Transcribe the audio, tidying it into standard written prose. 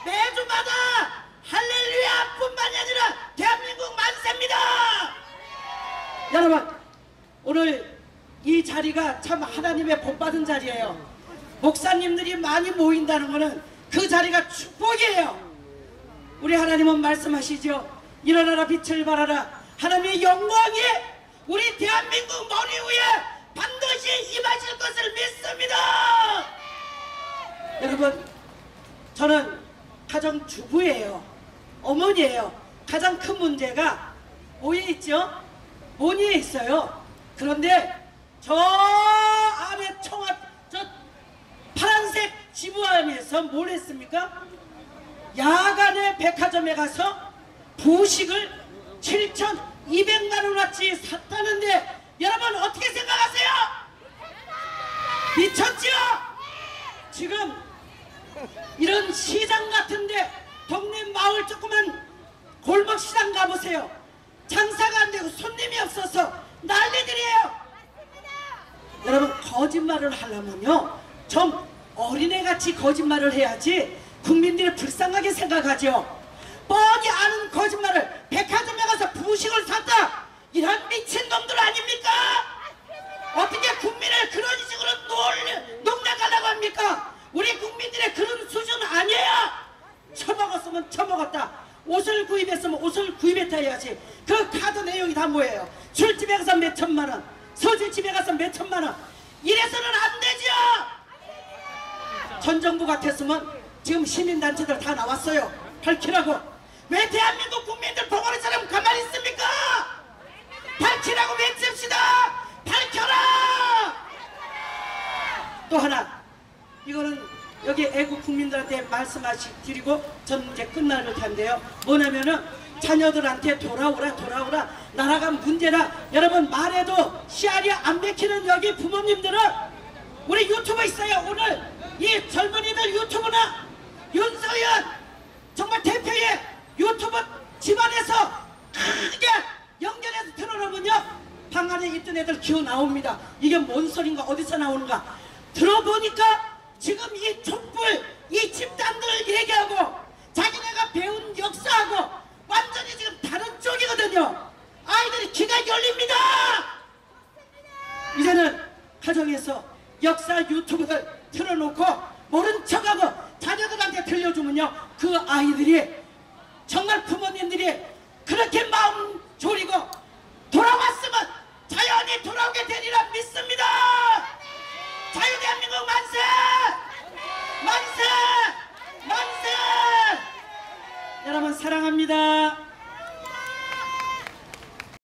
매주마다 할렐루야뿐만이 아니라 대한민국 만세입니다. 여러분, 오늘 이 자리가 참 하나님의 복받은 자리예요. 목사님들이 많이 모인다는 것은 그 자리가 축복이에요. 우리 하나님은 말씀하시죠. 일어나라, 빛을 발하라. 하나님의 영광이 우리 대한민국 머리 위에 반드시 임하실 것을 믿습니다. 여러분, 저는 가정주부예요. 어머니예요. 가장 큰 문제가 뭐에 있죠? 뭐니에 있어요. 그런데 저 안에 저 파란색 지부 안에서 뭘 했습니까? 야간에 백화점에 가서 부식을 7,200만원어치 샀다는데 여러분 어떻게 생각하세요? 미쳤죠? 지금 이런 시장 같은데 동네 마을 조그만 골목 시장 가보세요. 장사가 안 되고 손님이 없어서 난리들이에요. 여러분, 거짓말을 하려면요 좀 어린애같이 거짓말을 해야지 국민들이 불쌍하게 생각하죠. 뻔히 아는 거짓말을 백화점에 가서 부식을 샀다, 이런 미친놈들 아닙니까? 어떻게 국민을 그런 식으로 농락하려고 합니까? 우리 국민들의 그런 수준 아니에요. 처먹었으면 처먹었다, 옷을 구입했으면 옷을 구입했다 해야지. 그 카드 내용이 다 뭐예요? 술집에 가서 몇 천만원, 서질집에 가서 몇 천만원, 이래서는 안 되죠. 전 정부 같았으면 지금 시민단체들 다 나왔어요. 밝히라고. 왜 대한민국 국민들 봉오리처럼 가만히 있습니까? 밝히라고 외칩시다. 밝혀라. 또 하나, 이거는 여기 애국 국민들한테 말씀드리고 저는 이제 끝날 텐데요. 뭐냐면은 자녀들한테 돌아오라. 나라가 문제라. 여러분, 말해도 씨알이 안 맥히는 여기 부모님들은 우리 유튜브 있어요. 오늘 이 젊은이들 유튜브나 윤석열 정말 대표의 유튜브 집안에서 크게 연결해서 틀어놓으면요 방 안에 있던 애들 기어 나옵니다. 이게 뭔 소린가, 어디서 나오는가. 들어보니까 지금 이 촛불 이 집단들을 얘기하고 자기네가 배운 역사하고 완전히 지금 다른 쪽이거든요. 아이들이 귀가 열립니다. 이제는 가정에서 역사 유튜브를 틀어놓고 모른 척하고 자녀들한테 들려주면요 그 아이들이 정말 부모님들이 그렇게 마음 졸이고 돌아왔으면 자연히 돌아오게 되리라 믿습니다. 자유대한민국 만세! 만세! 만세! 여러분 사랑합니다.